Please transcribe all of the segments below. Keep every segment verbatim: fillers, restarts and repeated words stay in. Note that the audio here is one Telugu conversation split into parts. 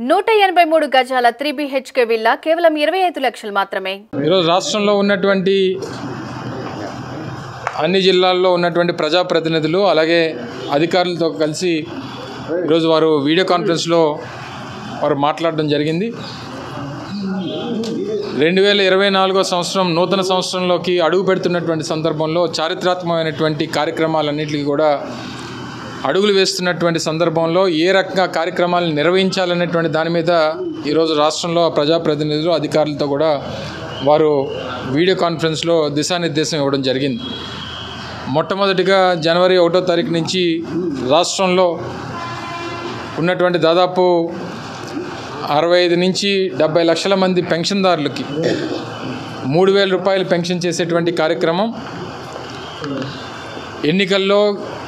నూట ఎనభై మూడు గజాల త్రీ బిహెచ్కే విల్లా కేవలం ఇరవై ఐదు లక్షలు మాత్రమే. ఈరోజు రాష్ట్రంలో ఉన్నటువంటి అన్ని జిల్లాల్లో ఉన్నటువంటి ప్రజాప్రతినిధులు అలాగే అధికారులతో కలిసి ఈరోజు వారు వీడియో కాన్ఫరెన్స్లో వారు మాట్లాడడం జరిగింది. రెండు వేల ఇరవై నాలుగో సంవత్సరం నూతన సంవత్సరంలోకి అడుగు పెడుతున్నటువంటి సందర్భంలో చారిత్రాత్మకమైనటువంటి కార్యక్రమాలన్నింటికి కూడా అడుగులు వేస్తున్నటువంటి సందర్భంలో ఏ రకంగా కార్యక్రమాలను నిర్వహించాలనేటువంటి దాని మీద ఈరోజు రాష్ట్రంలో ప్రజాప్రతినిధులు అధికారులతో కూడా వారు వీడియో కాన్ఫరెన్స్లో దిశానిర్దేశం ఇవ్వడం జరిగింది. మొట్టమొదటిగా జనవరి ఒకటో తారీఖు నుంచి రాష్ట్రంలో ఉన్నటువంటి దాదాపు అరవై ఐదు నుంచి డెబ్బై లక్షల మంది పెన్షన్దారులకి మూడు వేల రూపాయలు పెన్షన్ చేసేటువంటి కార్యక్రమం ఎన్నికల్లో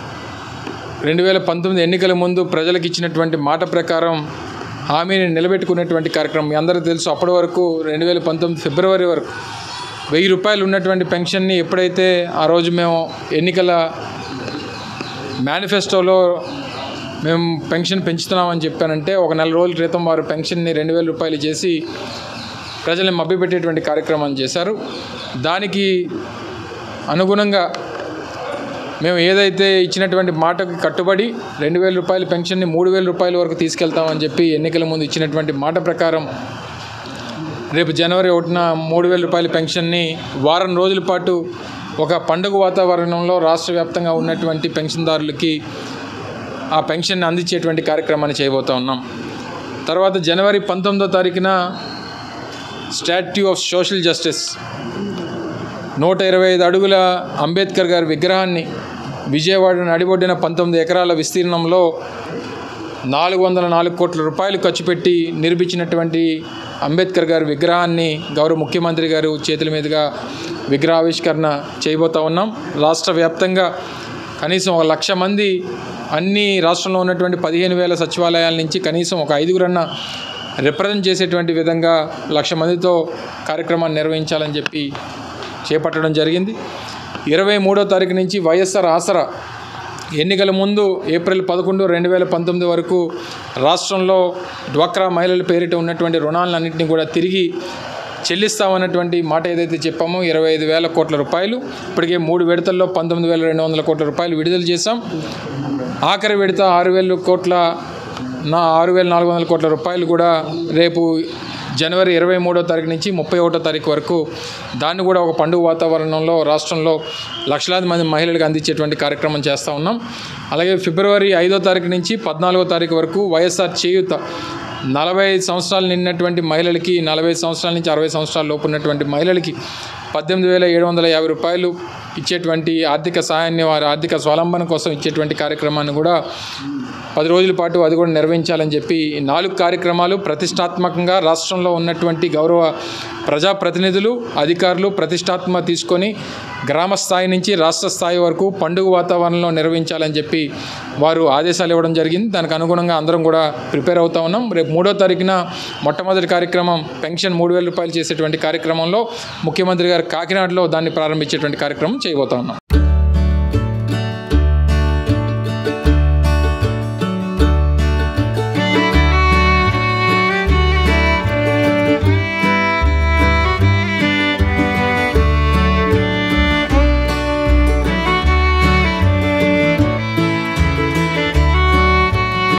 రెండు వేల పంతొమ్మిది ఎన్నికల ముందు ప్రజలకు ఇచ్చినటువంటి మాట ప్రకారం హామీని నిలబెట్టుకునేటువంటి కార్యక్రమం. మీ అందరికీ తెలుసు, అప్పటి వరకు రెండు వేల పంతొమ్మిది ఫిబ్రవరి వరకు వెయ్యి రూపాయలు ఉన్నటువంటి పెన్షన్ని ఎప్పుడైతే ఆ రోజు మేము ఎన్నికల మేనిఫెస్టోలో మేము పెన్షన్ పెంచుతున్నామని చెప్పానంటే ఒక నెల రోజుల క్రితం వారు పెన్షన్ని రెండు వేల రూపాయలు చేసి ప్రజల్ని మభ్యపెట్టేటువంటి కార్యక్రమాన్ని చేశారు. దానికి అనుగుణంగా మేము ఏదైతే ఇచ్చినటువంటి మాటకు కట్టుబడి రెండు వేల రూపాయల పెన్షన్ని మూడు వేల రూపాయల వరకు తీసుకెళ్తామని చెప్పి ఎన్నికల ముందు ఇచ్చినటువంటి మాట ప్రకారం రేపు జనవరి ఒకటిన మూడు వేల రూపాయల పెన్షన్ని వారం రోజుల పాటు ఒక పండుగ వాతావరణంలో రాష్ట్ర వ్యాప్తంగా ఉన్నటువంటి పెన్షన్దారులకి ఆ పెన్షన్ని అందించేటువంటి కార్యక్రమాన్ని చేయబోతూ ఉన్నాం. తర్వాత జనవరి పంతొమ్మిదో తారీఖున స్టాట్యూ ఆఫ్ సోషల్ జస్టిస్ నూట ఇరవై ఐదు అడుగుల అంబేద్కర్ గారి విగ్రహాన్ని విజయవాడ నడిబొడ్డిన పంతొమ్మిది ఎకరాల విస్తీర్ణంలో నాలుగు వందల నాలుగు కోట్ల రూపాయలు ఖర్చు పెట్టి నిర్మించినటువంటి అంబేద్కర్ గారి విగ్రహాన్ని గౌరవ ముఖ్యమంత్రి గారు చేతుల మీదుగా విగ్రహావిష్కరణ చేయబోతూ ఉన్నాం. రాష్ట్ర వ్యాప్తంగా కనీసం ఒక లక్ష మంది అన్ని రాష్ట్రంలో ఉన్నటువంటి పదిహేను వేల సచివాలయాల నుంచి కనీసం ఒక ఐదుగురన్న రిప్రజెంట్ చేసేటువంటి విధంగా లక్ష మందితో కార్యక్రమాన్ని నిర్వహించాలని చెప్పి చేపట్టడం జరిగింది. ఇరవై మూడో తారీఖు నుంచి వైఎస్ఆర్ ఆసరా ఎన్నికల ముందు ఏప్రిల్ పదకొండు రెండు వేల పంతొమ్మిది వరకు రాష్ట్రంలో డ్వాక్రా మహిళల పేరిట ఉన్నటువంటి రుణాలన్నింటినీ కూడా తిరిగి చెల్లిస్తామన్నటువంటి మాట ఏదైతే చెప్పామో ఇరవై ఐదు వేల కోట్ల రూపాయలు ఇప్పటికే మూడు విడతల్లో పంతొమ్మిది వేల రెండు వందల కోట్ల రూపాయలు విడుదల చేశాం. ఆఖరి విడత ఆరు వేల కోట్ల నా ఆరు వేల నాలుగు వందల కోట్ల రూపాయలు కూడా రేపు జనవరి ఇరవై మూడో తారీఖు నుంచి ముప్పై ఒకటో తారీఖు వరకు దాన్ని కూడా ఒక పండుగ వాతావరణంలో రాష్ట్రంలో లక్షలాది మంది మహిళలకు అందించేటువంటి కార్యక్రమం చేస్తూ ఉన్నాం. అలాగే ఫిబ్రవరి ఐదో తారీఖు నుంచి పద్నాలుగో తారీఖు వరకు వైఎస్ఆర్ చేయూత నలభై ఐదు సంవత్సరాలు నిన్నటువంటి మహిళలకి నలభై ఐదు సంవత్సరాల నుంచి అరవై సంవత్సరాల లోపు ఉన్నటువంటి మహిళలకి పద్దెనిమిది వేల ఏడు వందల యాభై రూపాయలు ఇచ్చేటువంటి ఆర్థిక సహాయాన్ని వారి ఆర్థిక స్వావలంబన కోసం ఇచ్చేటువంటి కార్యక్రమాన్ని కూడా పది రోజుల పాటు అది కూడా నిర్వహించాలని చెప్పి నాలుగు కార్యక్రమాలు ప్రతిష్టాత్మకంగా రాష్ట్రంలో ఉన్నటువంటి గౌరవ ప్రజాప్రతినిధులు అధికారులు ప్రతిష్టాత్మక తీసుకొని గ్రామ స్థాయి నుంచి రాష్ట్ర స్థాయి వరకు పండుగ వాతావరణంలో నిర్వహించాలని చెప్పి వారు ఆదేశాలు ఇవ్వడం జరిగింది. దానికి అనుగుణంగా అందరం కూడా ప్రిపేర్ అవుతా ఉన్నాం. రేపు మూడో తారీఖున మొట్టమొదటి కార్యక్రమం పెన్షన్ మూడు వేల రూపాయలు చేసేటువంటి కార్యక్రమంలో ముఖ్యమంత్రి గారు కాకినాడలో దాన్ని ప్రారంభించేటువంటి కార్యక్రమం చేయబోతా ఉన్నాం.